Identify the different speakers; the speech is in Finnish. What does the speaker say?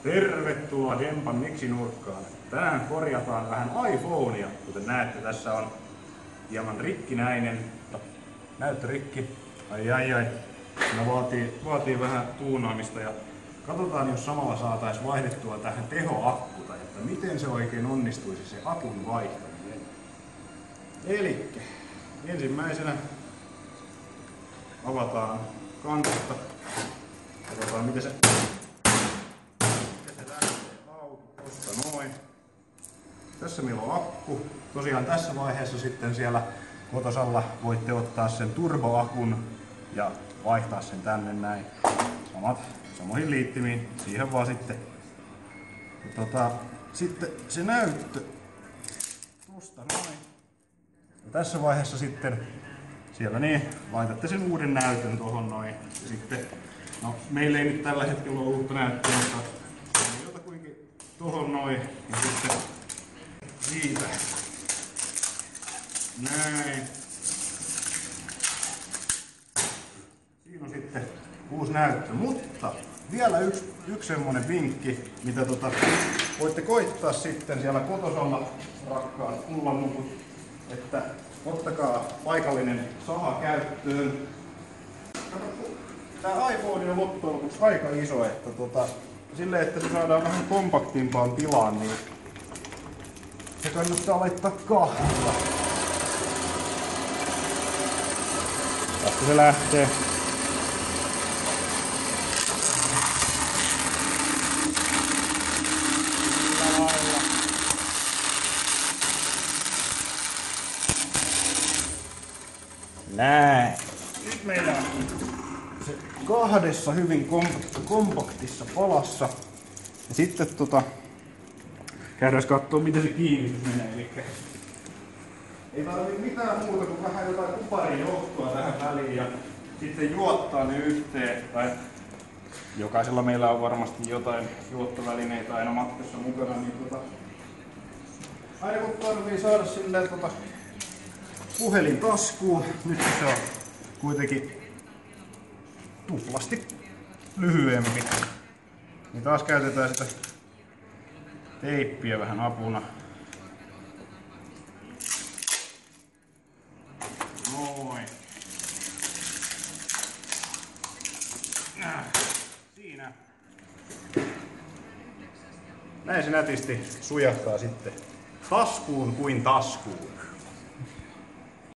Speaker 1: Tervetuloa Dempan miksinurkkaan. Tänään korjataan vähän iPhonea. Kuten näette, tässä on hieman rikkinäinen näyttörikki. Ai. No vaatii vähän tuunaamista ja katsotaan, jos samalla saataisiin vaihdettua tähän tehoakkuta, että miten se oikein onnistuisi se akun vaihtaminen. Elikkä ensimmäisenä avataan kansasta. Katsotaan miten se lähtee auki. Tosta noin. Tässä meillä on akku. Tosiaan tässä vaiheessa sitten siellä kotosalla voitte ottaa sen turboakun ja vaihtaa sen tänne näin. Samoihin liittimiin. Siihen vaan sitten. Sitten se näyttö. Tosta noin. Ja tässä vaiheessa sitten siellä niin, laitatte sen uuden näytön tohon noin. Ja sitten, no meillä ei nyt tällä hetkellä ole uutta näyttöä, mutta jotakuinkin tohon noin. Ja sitten siitä. Näin. Siinä on sitten uusi näyttö, mutta vielä yksi semmonen vinkki, mitä voitte koittaa sitten siellä kotosalla, rakkaat kullanmukut, että ottakaa paikallinen saha käyttöön. Tää iPhone on loppujen lopuksi aika iso, että silleen, että se saadaan vähän kompaktimpaan tilaan, niin se kannattaa laittaa kahvilla. Tästä se lähtee. Näin. Nyt meillä on se kahdessa hyvin kompaktissa palassa. Ja sitten käydään kattoo miten se kiinnitys menee. Elikkä ei tarvitse mitään muuta kuin vähän jotain kuparijohtoa tähän väliin ja sitten juottaa ne yhteen. Tai jokaisella meillä on varmasti jotain juottovälineitä aina matkassa mukana. Niin aina kun tarvii saada silleen puhelin taskuun, nyt se on kuitenkin tuplasti lyhyempi. Niin taas käytetään sitä teippiä vähän apuna. Noin. Siinä. Näin se nätisti sujahtaa sitten taskuun kuin taskuun.